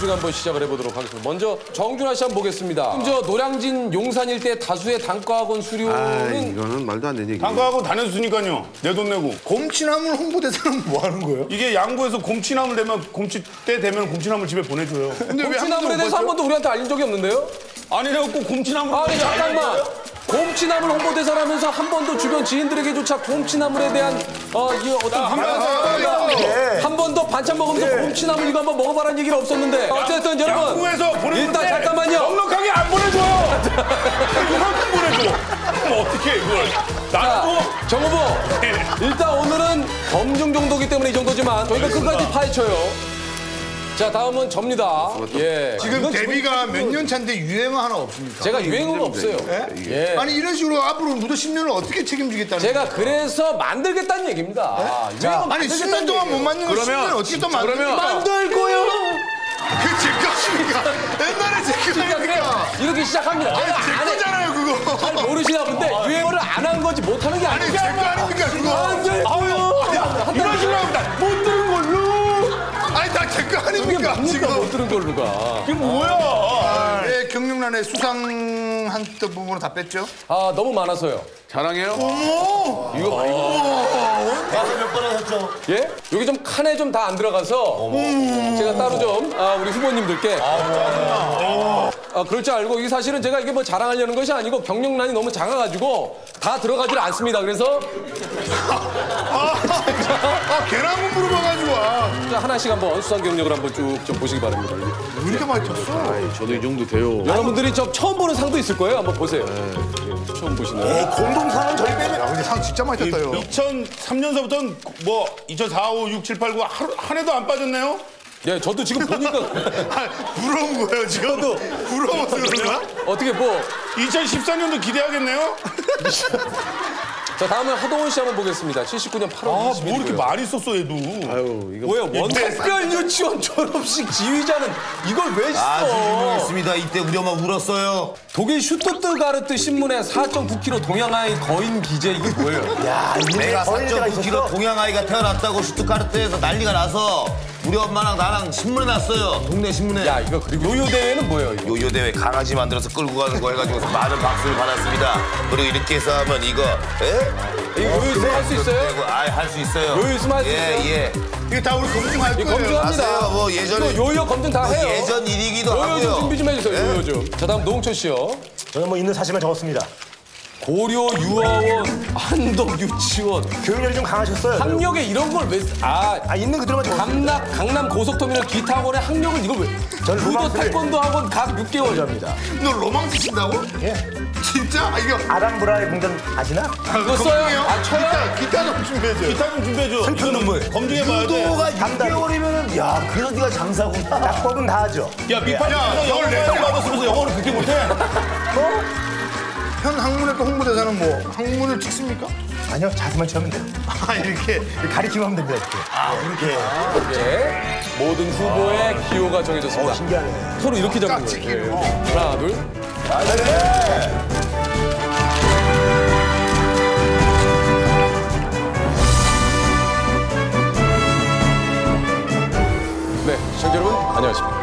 브리핑 한번 시작을 해보도록 하겠습니다. 먼저 정준하 씨 한번 보겠습니다. 저 노량진 용산 일대 다수의 단과학원 수료는 이거는 말도 안 되는 얘기. 단과학원 다녔으니까요. 내 돈 내고. 곰치나물 홍보대사는 뭐 하는 거예요? 이게 양구에서 곰치나물 되면 곰치 때 되면 곰치나물 집에 보내줘요. 근데 왜 곰치나물에 대해서 한 번도 우리한테 알린 적이 없는데요? 아니 내가 꼭 곰치나물. 아니 잠깐만. 곰치나물 홍보대사라면서 한 번도 주변 지인들에게조차 곰치나물에 대한 이 어떤 한 번도 반찬 먹으면서 곰치나물 이거 한번 먹어봐라는 얘기는 없었는데 어쨌든 여러분 양구에서 보내줄 일단 때 잠깐만요. 넉넉하게 안 보내줘요. 그만큼 보내줘. 그럼 어떻게 이걸? 나도 정 후보 일단 오늘은 검증 정도기 때문에 이 정도지만 저희가 끝까지 파헤쳐요. 자 다음은 접니다. 예. 지금 이건 데뷔가 몇 년 차인데 유행어 하나 없습니까? 제가 유행어가 없어요. 예. 아니 이런 식으로 앞으로 무려 10년을 어떻게 책임지겠다는 제가 그래서 만들겠다는 얘기입니다. 유행어 아니 10년 동안 못 만든 걸 10년을 어떻게 또 만듭니까? 만들 거요. 그제 것입니까? 옛날에 제 거니까 이렇게 시작합니다. 아니 제 거잖아요 그거 잘 모르시나 본데 유행어를 안 한 거지 못 하는 게 아니 아니에요. 제 거 아닙니까 그거 만들 거요. 이런 식으로 합니다 못 들은 걸로. 아니 다 제 거 아닙니까 뭡니까 지금 못 들은 걸로가. 이게 뭐야? 예, 경력란에 수상한 부분은 다 뺐죠? 아 너무 많아서요. 자랑해요? 어머 이거 봐 이거. 몇 번 하셨죠? 예? 여기 좀 칸에 좀 다 안 들어가서 제가 따로 좀 우리 후보님들께 그럴 줄 알고 이게 사실은 제가 이게 뭐 자랑하려는 것이 아니고 경력란이 너무 작아가지고 다 들어가질 않습니다. 그래서 계란만 물어봐가지고 하나씩 한번 수상 경력을 한번 쭉 좀 보시기 바랍니다. 왜 이렇게 많이 쳤어? 저도 이 정도 돼요. 여러분들이 저 처음 보는 상도 있을 거예요. 한번 보세요. 처음 보시는. 공동상은 저희 빼면 야 근데 상 진짜 많이 쳤다요 2003년서부터는 뭐 2004, 5, 6, 7, 8, 9 한 해도 안 빠졌네요? 예, 저도 지금 보니까 부러운 거예요 지금? 부러워서 그런 거야? 어떻게 뭐. 2014년도 기대하겠네요? 자, 다음은 하동원 씨 한번 보겠습니다. 79년 8월 뭐 20일이고요. 이렇게 많이 썼어 얘도. 아유 이거 뭐야, 원특별 유치원 졸업식 지휘자는 이걸 왜 써? 아주 유명했습니다. 이때 우리 엄마 울었어요. 독일 슈투트가르트 신문에 4.9kg 동양아이 거인 기재 이게 뭐예요? 야, 내가 4.9kg 동양아이가 태어났다고 슈투가르트에서 난리가 나서 우리 엄마랑 나랑 신문에 났어요. 동네 신문에. 야, 이거 그리고 요요 대회는 뭐예요? 이거? 요요 대회 강아지 만들어서 끌고 가는 거 해가지고 많은 박수를 받았습니다. 그리고 이렇게 해서 하면 이거, 예? 이거 요요 있으면 할 수 있어요? 할 수 있어요. 요요 있으면 할 수 있어요? 예. 이게 다 우리 검증할 거예요 검증합니다. 아세요? 뭐 예전에 이거 요요 검증 다 해요. 예전 일이기도 요요 하고요. 좀 준비 좀 해주세요. 요요 좀. 자, 다음 노홍철 씨요. 저는 뭐 있는 사실만 적었습니다. 고려 유아원 한덕 유치원 교육열이 좀 강하셨어요. 학력에 이런 걸 왜? 있는 그대로만 적었습니다. 강남 고속터미널 기타 학원의 학력은 이걸 왜? 저는 유도 로망스를- 태권도 학원 각 6개월. 입니다. 너 로망스 친다고? 예. 진짜? 아 이거 아랑브라의 공전 아시나? 그거 써요? 쳐요? 기타 좀 준비해줘 기타 좀 준비해줘. 슬픈 눈물. 검증해봐야 돼. 유도가 6개월이면은 야 그래서 네가 장사구나. 낙법은 다 하죠. 야 밑판에서 영어 레슨 받았으면서 영어를 그렇게 못해? 현 학문학과 홍보대사는 뭐 학문을 찍습니까? 아니요, 자세만 치면 돼요. 아 이렇게 가리키면 하면 됩니다, 이렇게. 네. 모든 후보의 기호가 정해졌습니다. 신기하네. 서로 이렇게 잡는 짝짓기로. 거예요. 네. 하나, 둘. 네, 시청자 여러분 안녕하십니까.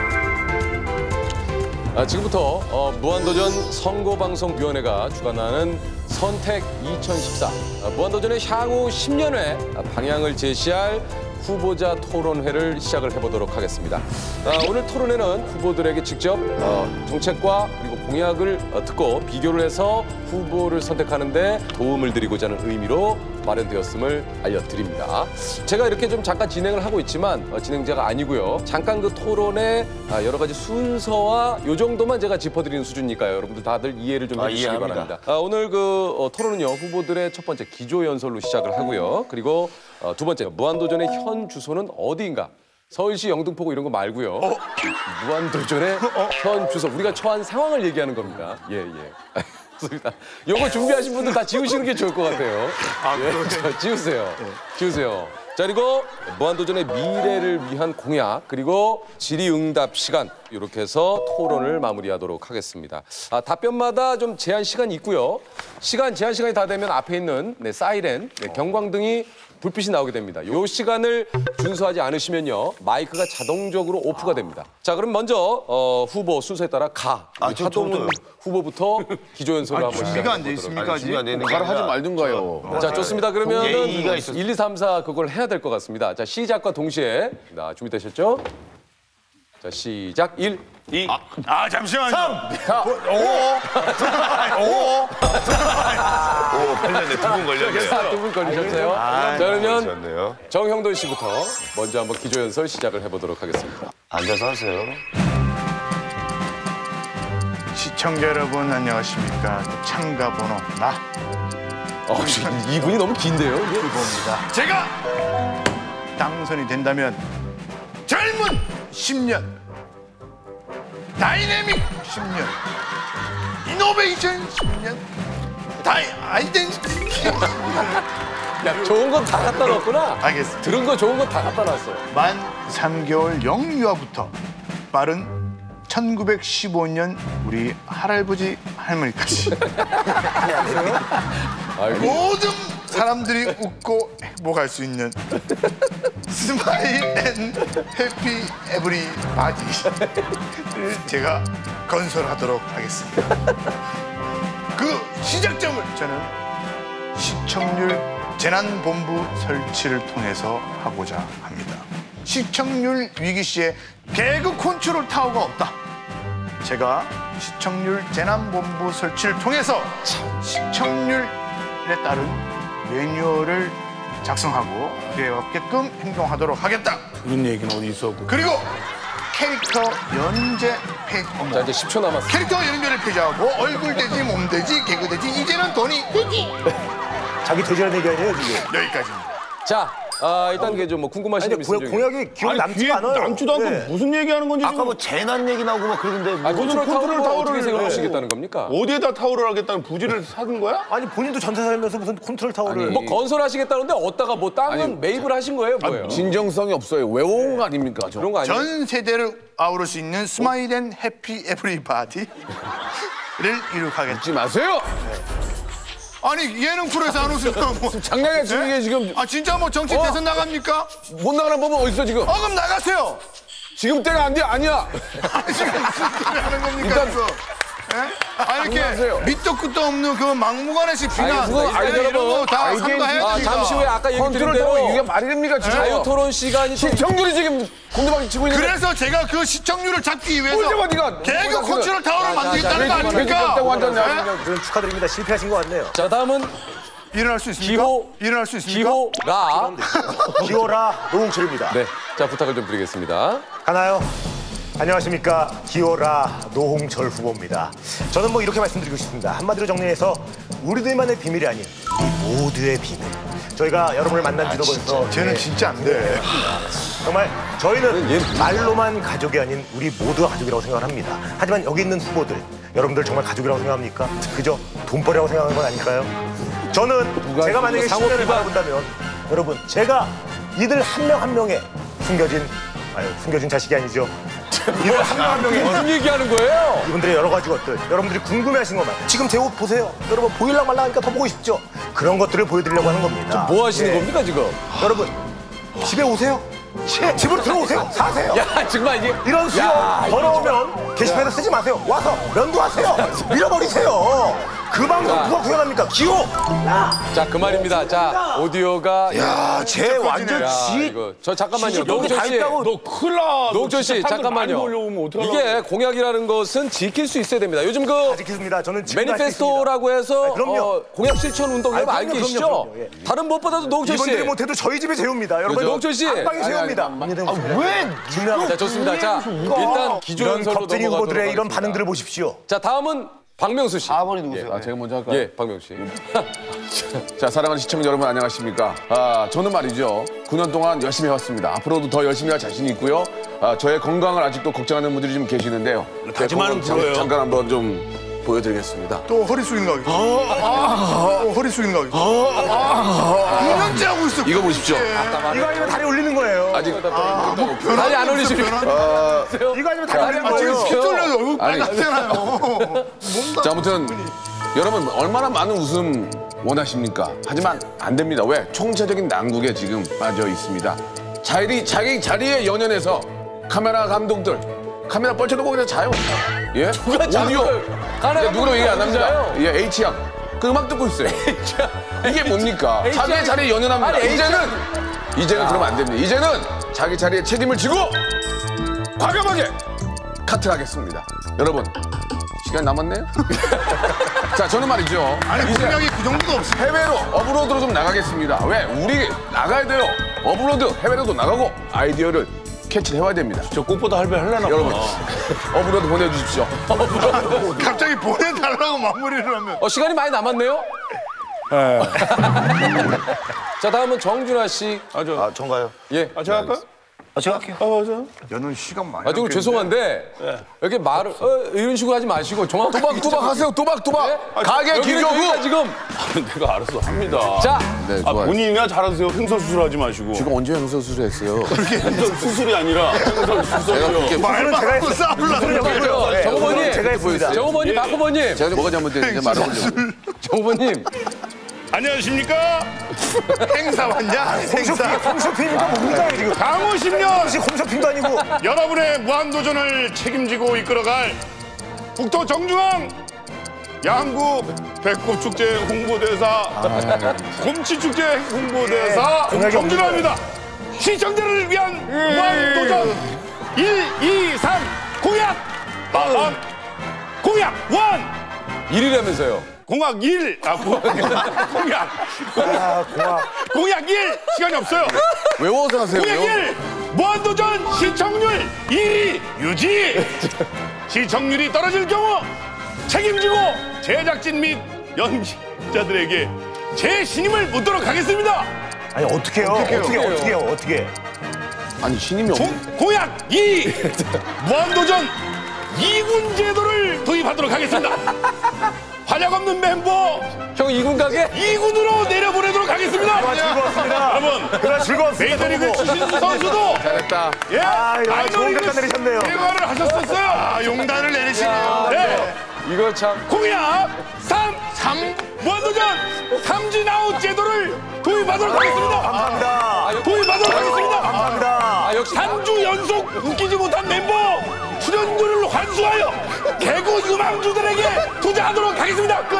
지금부터 무한도전 선거방송위원회가 주관하는 선택 2014 무한도전의 향후 10년의 방향을 제시할 후보자 토론회를 시작을 해보도록 하겠습니다. 오늘 토론회는 후보들에게 직접 정책과 그리고 공약을 듣고 비교를 해서 후보를 선택하는 데 도움을 드리고자 하는 의미로 마련되었음을 알려드립니다. 제가 이렇게 좀 잠깐 진행을 하고 있지만 진행자가 아니고요. 잠깐 그 토론의 여러 가지 순서와 요 정도만 제가 짚어드리는 수준이니까요. 여러분들 다들 이해를 좀 해주시기 이해합니다. 바랍니다. 오늘 그 토론은요. 후보들의 첫 번째 기조연설로 시작을 하고요. 그리고 두 번째 무한도전의 현 주소는 어디인가? 서울시 영등포구 이런 거 말고요. 무한도전의 현 주소. 우리가 처한 상황을 얘기하는 겁니다. 예. 좋습니다. 요거 준비하신 분들 다 지우시는 게 좋을 것 같아요. 자, 지우세요. 지우세요. 자, 그리고 무한도전의 미래를 위한 공약, 그리고 질의응답 시간 이렇게 해서 토론을 마무리하도록 하겠습니다. 답변마다 좀 제한 시간이 있고요. 제한 시간이 다 되면 앞에 있는 사이렌, 경광등이 불빛이 나오게 됩니다. 이 시간을 준수하지 않으시면요 마이크가 자동적으로 오프가 됩니다. 자 그럼 먼저 후보 순서에 따라 하동훈 후보부터 기조연설을 한번 준비가 안 시작해 돼 보도록 있습니까 아직? 준비 안 되는 가를 하지 말든가요. 자 좋습니다. 그러면은 예의가 있어. 1, 2, 3, 4 그걸 해야 될 것 같습니다. 자 시작과 동시에 자 준비되셨죠? 자 시작 1, 2, 아 잠시만요. 4, 5, 걸렸네. 두 분 걸렸네요. 2분 걸리셨어요. 자 그러면 좋네요. 정형돈 씨부터 먼저 한번 기조연설 시작을 해보도록 하겠습니다. 앉아서 하세요. 시청자 여러분 안녕하십니까? 참가번호 나 이분이 너무 긴데요? 이게? 후보입니다. 제가 당선이 된다면 젊은 10년, 다이내믹 10년, 이노베이션 10년, 아이덴티티 10년. 야 좋은 건 다 갖다 놨구나. 알겠습니다. 들은 거 좋은 건 다 갖다 놨어. 만 3개월 영유아부터 빠른 1915년 우리 할아버지 할머니까지 아이고. 모든 사람들이 웃고 행복할 수 있는 스마일 앤 해피 에브리 바디를 제가 건설하도록 하겠습니다. 그 시작점을 저는 시청률 재난본부 설치를 통해서 하고자 합니다. 시청률 위기 시에 개그 컨트롤 타워가 없다. 제가 시청률 재난본부 설치를 통해서 시청률에 따른 매뉴얼을 작성하고 그에 맞게끔 행동하도록 하겠다. 그런 얘기는 어디 있어? 그리고 캐릭터 연재 페이지. 자 이제 10초 남았어. 캐릭터 연재를 페이지하고 얼굴 되지 몸 되지 개그 되지 이제는 돈이 되지. 자기 돼지라는 얘기 아니에요 지금? 여기까지입니다. 자 일단 이게 좀 뭐 궁금하신 점 아니 있으면 공약이 기억에 남지가 귀에 않아요. 남지도 않고 네. 무슨 얘기하는 건지 아까 지금 뭐 재난 얘기 나오고 막 그러는데 뭐 컨트롤 타워를 어떻게 타워를 세워놓으시겠다는 겁니까? 어디에다 타워를 하겠다는 부지를 사둔 거야? 아니 본인도 전세 살면서 무슨 컨트롤 타워를 뭐 건설하시겠다는데 어디다가 뭐 땅은 매입을 하신 거예요 뭐예요? 진정성이 없어요. 외워온 거 아닙니까? 그런 거 아니에요? 전 세대를 아우를 수 있는 스마일 앤 해피 에브리 바디를 이룩하겠다. 웃지 마세요. 아니 예능 프로에서 안 웃으면 뭐. 장난이야 지금 이게 지금 아 진짜 뭐 정치 대선 나갑니까? 못 나가는 법은 어디 있어 지금? 그럼 나가세요. 지금 때가 안 돼. 아니야. 지금 무슨 소리 하는 겁니까 일단- 이거? 예? 아 이렇게 그만하세요. 밑도 끝도 없는 그 막무가내식 비난 아니, 그거 이런 거다 아이디어는- 삼가해야 됩니다. 잠시 후에 아까 얘기 드린 컨트롤 대로 타워 이게 말이 됩니까 지금? 자유토론 시간이 좀 시청률이 지금 공대방이 치고 있는데. 그래서 제가 그 시청률을 잡기 위해서 뭘 잡아, 네가. 개그 뭐야, 컨트롤 타워를 만들겠다는 거 돼지 아닙니까? 뺐다고 한다냐. 예? 그런 축하드립니다. 실패하신 것 같네요. 자 다음은 일어날 수 있습니까? 기호 일어날 수 있습니까? 기호라 기호라 노홍철입니다. 네, 자 부탁을 좀 드리겠습니다. 가나요? 안녕하십니까. 기호라 노홍철 후보입니다. 저는 뭐 이렇게 말씀드리고 싶습니다. 한마디로 정리해서 우리들만의 비밀이 아닌 우리 모두의 비밀. 저희가 여러분을 만난 지도 벌써 쟤는 진짜 안 돼. 정말 저희는 말로만 가족이 아닌 우리 모두가 가족이라고 생각을 합니다. 하지만 여기 있는 후보들, 여러분들 정말 가족이라고 생각합니까? 그저 돈벌이라고 생각하는 건 아닐까요? 저는 제가 만약에 상호 10년을 비방- 바라본다면 여러분 제가 이들 한 명 한 명의 숨겨진 자식이 아니죠. 이들 한 명 한 명의 무슨 얘기하는 거예요? 이분들의 여러 가지 것들, 여러분들이 궁금해하시는 것만 지금 제 옷 보세요. 여러분 보일랑 말랑 하니까 더 보고 싶죠? 그런 것들을 보여드리려고 하는 겁니다. 뭐 하시는 예. 겁니까 지금? 여러분 집에 오세요. 집으로 들어오세요. 사세요. 야 정말 이게 이런 수요 더러우면 게시판에서 쓰지 마세요. 와서 면도하세요. 밀어버리세요. 그 방송 누가 구현합니까? 기호! 자 그만입니다. 자 오디오가 야, 쟤 완전 야, 지. 이거 저 잠깐만요. 시집도 다 노홍철 씨, 있다고. 너 큰일 나. 노홍철 씨 잠깐만요. 이게 공약이라는 것은 지킬 수 있어야 됩니다. 요즘 그 지키겠습니다. 저는 지금 매니페스토라고 해서 그럼요. 공약 실천 운동 여러분 아니, 알고 그럼요, 계시죠? 그럼요, 그럼요. 예. 다른 무엇보다도 노홍철 씨. 이분들이 못해도 저희 집에 재웁니다. 여러분 그죠? 노홍철 씨. 안방에 재웁니다. 왜? 중요한 자 좋습니다. 자 일단 이런 기조연설로 겁쟁이 넘어가도록 후보들의 이런 하겠습니다. 반응들을 보십시오. 자 다음은 박명수 씨. 4번이 누구세요? 아, 제가 먼저 할까요? 예, 박명수 씨. 자, 사랑하는 시청자 여러분 안녕하십니까? 저는 말이죠. 9년 동안 열심히 해왔습니다. 앞으로도 더 열심히 할 자신이 있고요. 저의 건강을 아직도 걱정하는 분들이 좀 계시는데요. 다짐하는 불어요. 잠깐 한번 좀 보여드리겠습니다. 또 허리 숙이는 거 하겠어. 또 허리 숙이는 거 하겠어. 2년째 하고 있어. 이거 보십시오. 이거 아니면 다리 올리는 거예요. 아직 다리 안 올리십니까? 이거 아니면 다리 올리는 지금 거예요. 피 쏠려서 얼굴 아니. 빨갛잖아요. 자, 아무튼 여러분 얼마나 많은 웃음 원하십니까? 하지만 안 됩니다. 왜? 총체적인 난국에 지금 빠져 있습니다. 자기 자리에 연연해서 카메라 감독들 카메라 뻘쳐놓고 그냥 자요. 예? 오디오. 누구로 얘기 안 합니다. 예, H양. 그 음악 듣고 있어요. 이게 뭡니까? 자기 자리에 연연합니다. 이제는 그러면 안 됩니다. 이제는 자기 자리에 책임을 지고 과감하게 카트하겠습니다. 여러분, 시간 남았네요? 자, 저는 말이죠. 아니 분명히 그 정도도 없어. 해외로, 어브로드로 좀 나가겠습니다. 왜? 우리 나가야 돼요. 어브로드, 해외로도 나가고 아이디어를 캐치를 해와야 됩니다. 저 꽃보다 할배 하려나 여러분, 어브로드 보내주십시오. 갑자기 보내달라고 마무리를 하면. 시간이 많이 남았네요. 자, 다음은 정준하 씨. 아, 전가요? 예. 제가 할까요? 제가 할게요. 너는 시간 많이. 아, 지금 남겠는데? 죄송한데 이렇게 말을 이런 식으로 하지 마시고 정확 또박하세요, 또박. 가게 기교구. 지금. 내가 알아서 합니다. 자, 네, 좋아요. 본인이나 잘하세요. 횡설수설하지 마시고. 지금 언제 형사수술 했어요? 수술이 아니라 횡설수설이요. 말만 하고 싸우려고. 정 후보님, 제가 했습니다. 정 후보님, 박 후보님, 제가 뭐가 잘못됐는지 말해보려고. 정 후보님. 안녕하십니까? 행사 왔냐? 행사. 홈쇼핑이니까 뭡니까 지금? 강호 10년 혹시 홈쇼핑도 아니고 여러분의 무한도전을 책임지고 이끌어갈 국토 정중앙 양구 배꼽축제 홍보대사 곰치축제 홍보대사 정준하입니다. 시청자를 위한 무한도전 1, 2, 3 공약! 빠밤! 공약 1! 1이라면서요. 공약 1! 공약 1! 시간이 없어요. 외워서 하세요. 공약 1! 무한도전 시청률 1위 유지! 시청률이 떨어질 경우 책임지고 제작진 및 연기자들에게 제 신임을 묻도록 하겠습니다. 아니 어떻게 아니, 신임이 없네. 공약 2! 무한도전 2군 제도를 도입하도록 하겠습니다. 활약 없는 멤버 형 2군 가게? 2군으로 내려보내도록 하겠습니다. 즐거웠습니다. 여러분, 그날 즐거웠습니다. 메이저리그 추신수 선수도 잘했다. 예, 좋은 결단 내리셨네요. 대화를 하셨었어요. 아, 용단을 내리시네요. 네, 이거 참. 공약 3 무한도전 3진 아웃 제도를 도입하도록 하겠습니다. 감사합니다. 도입하도록 하겠습니다. 감사합니다. 역시 3주 연속 웃기지 못한 멤버 출연료를 환수하여 개그 유망주들에게 투자하도록 하겠습니다. 끝.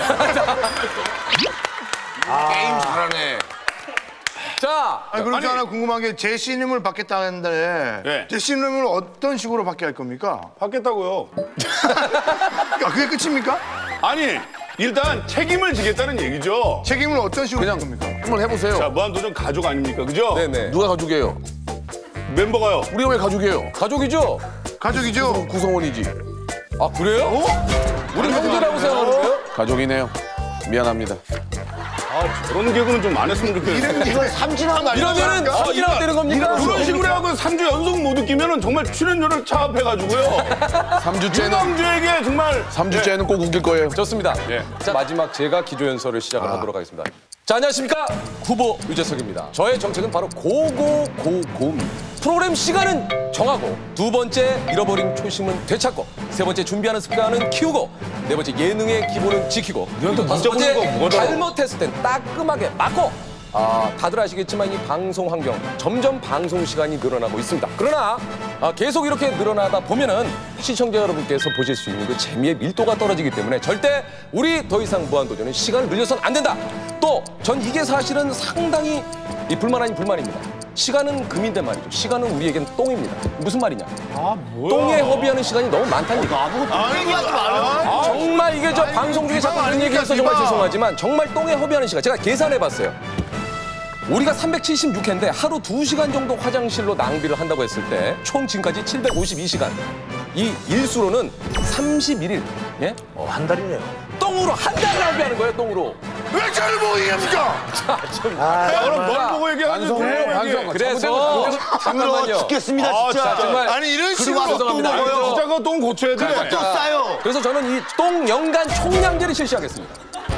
게임 잘하네. 자, 아니, 그리고 저 하나 궁금한 게 제 신임을 받겠다는데 네. 제 신임을 어떤 식으로 받게 할 겁니까? 받겠다고요. 아, 그게 끝입니까? 아니, 일단 책임을 지겠다는 얘기죠. 책임을 어떤 식으로 그냥 할 겁니까? 한번 해보세요. 자, 무한도전 가족 아닙니까? 그죠? 네네. 누가 가족이에요? 멤버가요. 우리가 왜 가족이에요? 가족이죠? 가족이죠? 구성원이지. 아, 그래요? 우리 형제라고 생각하는데요? 가족이네요. 미안합니다. 저런 개그는 좀 안 했으면 좋겠어요. 이건 삼진함 아니야? 이러면은 삼진아웃 되는 겁니까? 그런 식으로 하고 3주 연속 못 웃기면 정말 출연료를 차압해가지고요. 3주째는 유망주에게 정말 3주째는 꼭 웃길 거예요. 좋습니다. 예. 자, 마지막 제가 기조연설을 시작을 하도록 하겠습니다. 자, 안녕하십니까? 후보 유재석입니다. 저의 정책은 바로 고고고고입니다. 프로그램 시간은 정하고, 두 번째 잃어버린 초심은 되찾고, 세 번째 준비하는 습관은 키우고, 네 번째 예능의 기본은 지키고, 또 다섯 번째 잘못했을 땐 따끔하게 맞고. 다들 아시겠지만 이 방송 환경 점점 방송 시간이 늘어나고 있습니다. 그러나 계속 이렇게 늘어나다 보면은 시청자 여러분께서 보실 수 있는 그 재미의 밀도가 떨어지기 때문에 절대 우리 더 이상 무한도전은 시간을 늘려서는 안 된다. 또 전 이게 사실은 상당히 이 불만 아닌 불만입니다. 시간은 금인데 말이죠. 시간은 우리에겐 똥입니다. 무슨 말이냐? 똥에 허비하는 시간이 너무 많다는 얘기예요. 정말 이게 저 방송 중에 자꾸 그런 얘기해서 정말 죄송하지만 정말 똥에 허비하는 시간. 제가 계산해봤어요. 우리가 376회인데 하루 2시간 정도 화장실로 낭비를 한다고 했을 때 총 지금까지 752시간. 이 일수로는 31일. 예? 한 달이네요. 똥으로 한 달 낭비하는 거예요, 똥으로. 왜 저를 보고 얘기합니까? 그럼 널 보고 얘기하는 반성. 그래서 잠깐만요. 죽겠습니다, 진짜. 자, 정말 아니 이런 식으로 와서 또 진짜 그거 똥 고쳐야 돼. 또 싸요. 그래서 저는 이 똥 연간 총량제를 실시하겠습니다.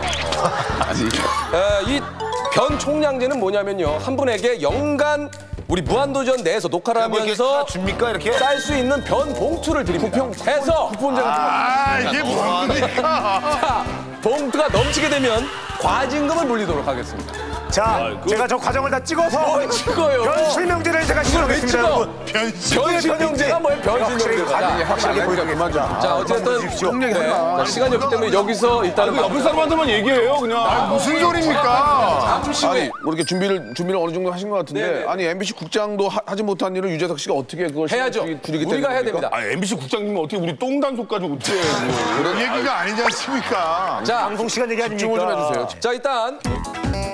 이 변 총량제는 뭐냐면요. 한 분에게 연간 우리 무한도전 내에서 녹화를 하면서 줍니까, 이렇게? 쌀 수 있는 변 봉투를 드립니다. 해서 아 이게 뭡니까? 자, 봉투가 넘치게 되면 과징금을 물리도록 하겠습니다. 자, 제가 저 과정을 다 찍어서 뭘 찍어요? 변실명제를 제가 그걸 왜 시작하겠습니다, 찍어? 여러분. 변실명제가 뭐예요? 변실명제가. 확실하게 보여드리겠습니다. 자, 어쨌든 자, 시간이 없기 때문에 여기서 일단은 옆에 사람한테만 얘기해요 그냥. 무슨 소리입니까? 잠시 아니 후에 뭐 이렇게 준비를 어느 정도 하신 것 같은데 네네. 아니 MBC 국장도 하지 못한 일을 유재석 씨가 어떻게 그걸 해야죠. 줄이겠다는 우리가 해야 겁니까? 됩니다. 아 MBC 국장님은 어떻게 우리 똥단속까지 어떻게 해? 그 얘기가 아니지 않습니까? 자, 방송 시간 얘기 아닙니까? 집중을 좀 해주세요. 자 일단